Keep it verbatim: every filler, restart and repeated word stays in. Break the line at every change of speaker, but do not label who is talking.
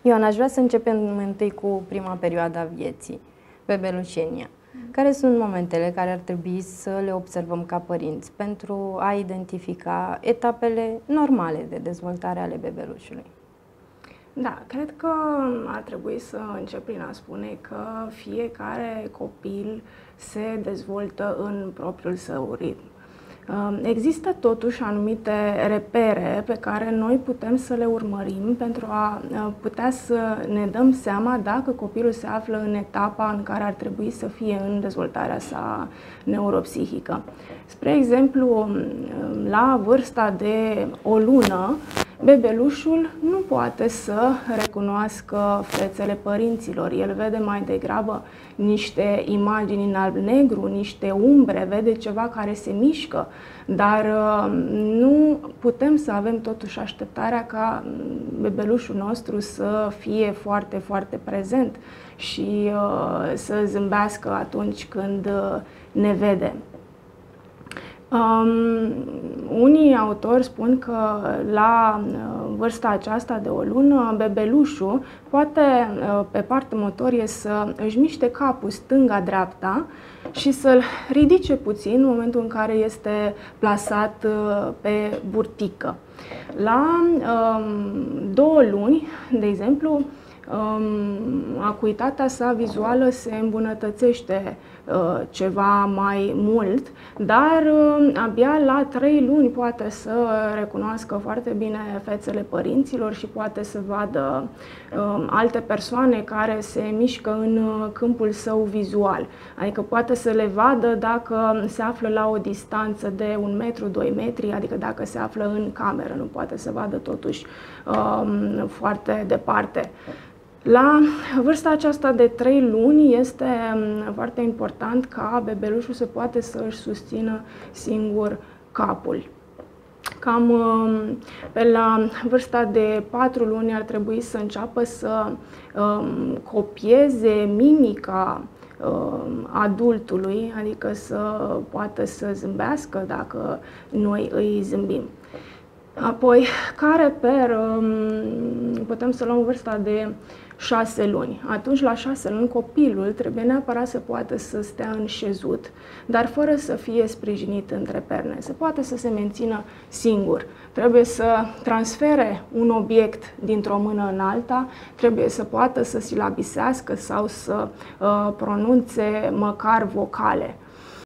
Ioana, aș vrea să începem întâi cu prima perioadă a vieții, bebelușenia. Care sunt momentele care ar trebui să le observăm ca părinți pentru a identifica etapele normale de dezvoltare ale bebelușului?
Da, cred că ar trebui să încep prin a spune că fiecare copil se dezvoltă în propriul său ritm. Există totuși anumite repere pe care noi putem să le urmărim pentru a putea să ne dăm seama dacă copilul se află în etapa în care ar trebui să fie în dezvoltarea sa neuropsihică. Spre exemplu, la vârsta de o lună, bebelușul nu poate să recunoască fețele părinților. El vede mai degrabă niște imagini în alb-negru, niște umbre, vede ceva care se mișcă, dar nu putem să avem totuși așteptarea ca bebelușul nostru să fie foarte, foarte prezent și să zâmbească atunci când ne vede. Um, unii autori spun că la vârsta aceasta de o lună, bebelușul poate pe parte motorie să își miște capul stânga-dreapta și să-l ridice puțin în momentul în care este plasat pe burtică. La um, două luni, de exemplu, Um, acuitatea sa vizuală se îmbunătățește uh, ceva mai mult, dar uh, abia la trei luni poate să recunoască foarte bine fețele părinților și poate să vadă uh, alte persoane care se mișcă în uh, câmpul său vizual. Adică poate să le vadă dacă se află la o distanță de un metru, doi metri, adică dacă se află în cameră, nu poate să vadă totuși uh, foarte departe. La vârsta aceasta de trei luni este foarte important ca bebelușul să poate să își susțină singur capul. Cam pe la vârsta de patru luni ar trebui să înceapă să um, copieze mimica um, adultului, adică să poată să zâmbească dacă noi îi zâmbim. Apoi, ca reper, putem să luăm vârsta de șase luni. Atunci, la șase luni, copilul trebuie neapărat să poată să stea înșezut, dar fără să fie sprijinit între perne, să poată să se mențină singur. Trebuie să transfere un obiect dintr-o mână în alta, trebuie să poată să silabisească sau să uh, pronunțe măcar vocale.